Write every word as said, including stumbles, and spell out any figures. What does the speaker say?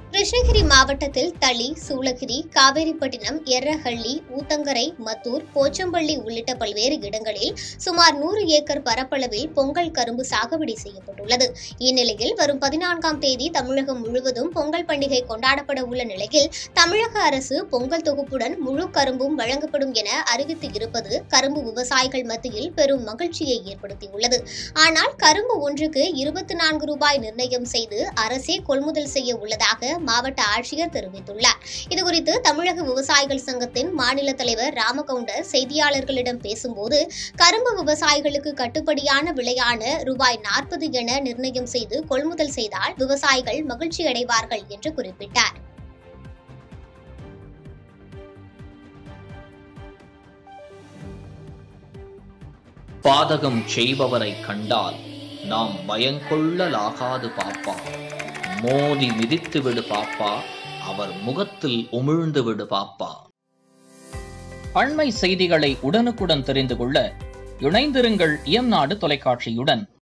கிருஷ்ணகிரி மாவட்டத்தில் தளி, சூளகிரி, காவேரிப்பட்டினம், எர்ரஹள்ளி, ஊத்தங்கரை, மத்தூர், போச்சம்பள்ளி உள்ளிட்ட பல்வேறு இடங்களில் சுமார் நூறு ஏக்கர் பரப்பளவில் பொங்கல் கரும்பு சாகுபடி செய்யப்பட்டுள்ளது. இந்நிலையில் வரும் பதினான்காம் தேதி தமிழகம் முழுவதும் பொங்கல் பண்டிகை கொண்டாடப்பட உள்ள நிலையில் தமிழக அரசு பொங்கல் தொகுப்புடன் முழு கரும்பும் வழங்கப்படும் என அறிவித்து இருப்பது கரும்பு விவசாயிகள் மத்தியில் பெரும் மகிழ்ச்சியை ஏற்படுத்தியுள்ளது. ஆனால் கரும்பு ஒன்றுக்கு இருபத்தி நான்கு ரூபாய் நிர்ணயம் செய்து அரசே கொள்முதல் செய்ய உள்ளதாக மாவட்ட ஆட்சியர் தெரிவித்துள்ளார். இதுகுறித்து தமிழக விவசாயிகள் சங்கத்தின் மாநில தலைவர் ராமகவுண்டர் செய்தியாளர்களிடம் பேசும்போது, கரும்பு விவசாயிகளுக்கு கட்டுப்படியான விலையான ரூபாய் நாற்பது என நிர்ணயம் செய்து கொள்முதல் செய்தால் விவசாயிகள் மகிழ்ச்சி அடைவார்கள் என்று குறிப்பிட்டார். பாதகம் செய்பவரை கண்டால் நாம் பயங்கொள்ளலாகாது பாப்பா, மோதி மிதித்து விடு பாப்பா, அவர் முகத்தில் உமிழ்ந்து விடு பாப்பா. அண்மை செய்திகளை உடனுக்குடன் தெரிந்து கொள்ள இணைந்திருங்கள் இயம்நாடு தொலைக்காட்சியுடன்.